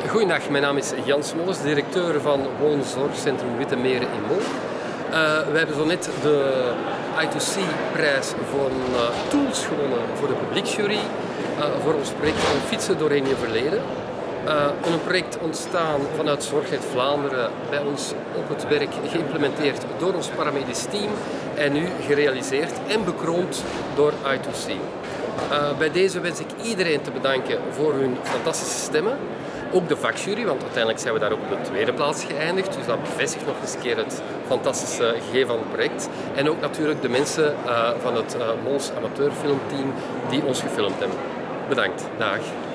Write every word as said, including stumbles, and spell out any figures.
Goedendag, mijn naam is Jan Smollers, directeur van Woonzorgcentrum Witte Meren in Mol. Uh, we hebben zo net de I two C-prijs voor uh, tools gewonnen voor de publieksjury uh, voor ons project Van Fietsen doorheen je verleden. Uh, een project ontstaan vanuit Zorgheid Vlaanderen, bij ons op het werk geïmplementeerd door ons paramedisch team en nu gerealiseerd en bekroond door I two C. Uh, bij deze wens ik iedereen te bedanken voor hun fantastische stemmen. Ook de vakjury, want uiteindelijk zijn we daar ook op de tweede plaats geëindigd. Dus dat bevestigt nog eens een keer het fantastische gegeven van het project. En ook natuurlijk de mensen uh, van het uh, Mols amateurfilmteam die ons gefilmd hebben. Bedankt. Dag.